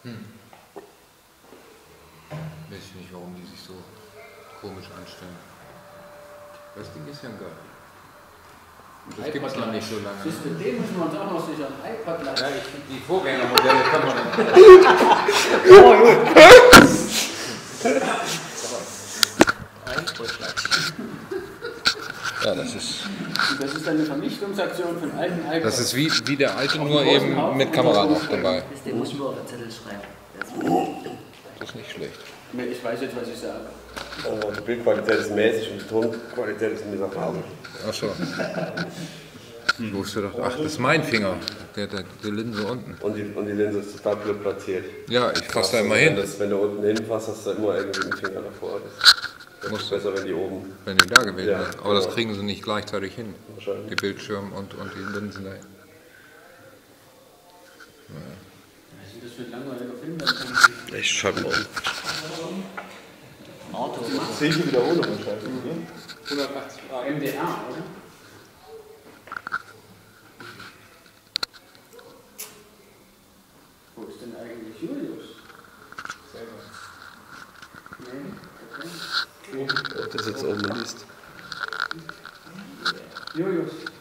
Weiß ich nicht, warum die sich so komisch anstellen. Das Ding ist ja geil. Das gibt es noch nicht so lange. Siehst du, dem müssen wir uns auch noch sicher ein iPad leisten. Ja, die Vorgängermodelle kann man dann. Ja, das ist. Das ist eine Vernichtungsaktion von alten iPads. Das ist wie der alte, nur eben mit Kamera noch dabei. Den muss ich nur auf den Zettel schreiben. Das ist nicht schlecht. Ich weiß jetzt, was ich sage. Die Bildqualität ist mäßig und die Tonqualität ist miserabel. Ach so. Ich wusste doch, ach, das ist mein Finger. Die Linse unten. Und die Linse ist total blöd platziert. Ja, ich fasse da immer hin. Wenn du unten hinfasst, hast du immer irgendwie den Finger davor. Das ist besser, wenn die oben. Wenn die da gewesen Ja, sind. Aber das genau. kriegen sie nicht gleichzeitig hin. Wahrscheinlich. Die Bildschirme und die Linsen dahin. Was ist das für ein langweiliger Film? Ich schalte mal. Auto. 10 Wiederholungen wahrscheinlich. 180 MDR, oder? Wo ist denn eigentlich Julius? Selber. Nee, okay. Das ist jetzt oben in der Liste. Julius.